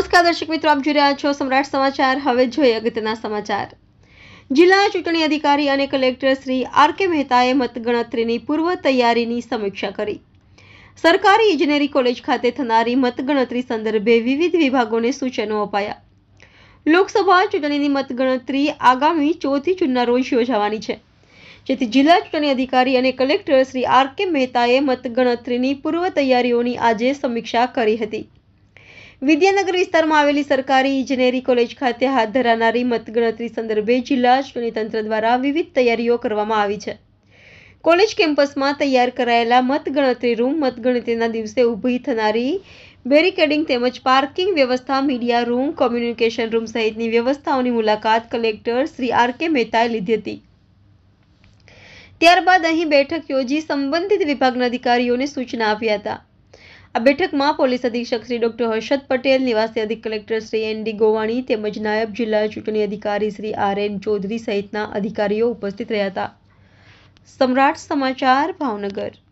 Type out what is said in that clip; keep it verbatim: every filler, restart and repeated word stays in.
નમસ્કાર દર્શક મિત્રો, આપ જોઈ રહ્યા છો સમ્રાટ સમાચાર। હવે જોઈએ અગત્યના સમાચાર। જિલ્લા ચૂંટણી અધિકારી અને કલેક્ટર શ્રી આર કે મહેતાએ મતગણતરીની પૂર્વ તૈયારીની સમીક્ષા કરી। સરકારી ઇજનેરી કોલેજ ખાતે થનારી મતગણતરી સંદર્ભે વિવિધ વિભાગોને સૂચનો અપાયા। લોકસભા ચૂંટણીની મતગણતરી આગામી ચોથી જૂનના રોજ યોજાવાની છે, જેથી જિલ્લા ચૂંટણી અધિકારી અને કલેક્ટર શ્રી આર કે મહેતાએ મતગણતરીની પૂર્વ તૈયારીઓની આજે સમીક્ષા કરી હતી। વિદ્યાનગર વિસ્તારમાં આવેલી સરકારી ઇજનેરી કોલેજ ખાતે હાથ ધરાનારી મતગણતરી સંદર્ભે જિલ્લા ચૂંટણી તંત્ર દ્વારા વિવિધ તૈયારીઓ કરવામાં આવી છે। કોલેજ કેમ્પસમાં તૈયાર કરાયેલા મતગણતરી રૂમ, મતગણતરીના દિવસે ઊભી થનારી બેરિકેડિંગ તેમજ પાર્કિંગ વ્યવસ્થા, મીડિયા રૂમ, કોમ્યુનિકેશન રૂમ સહિતની વ્યવસ્થાઓની મુલાકાત કલેક્ટર શ્રી આર કે મહેતાએ લીધી હતી। ત્યારબાદ અહીં બેઠક યોજી સંબંધિત વિભાગના અધિકારીઓને સૂચના આપ્યા હતા। આ બેઠકમાં પોલીસ અધિક્ષક શ્રી ડોક્ટર હર્ષદ પટેલ, નિવાસી અધિક collector Shri N D Govani તેમજ નાયબ જિલ્લા ચૂંટણી અધિકારી શ્રી આર એન ચૌધરી સહિતના અધિકારીઓ ઉપસ્થિત રહ્યા હતા। સમ્રાટ સમાચાર, ભાવનગર।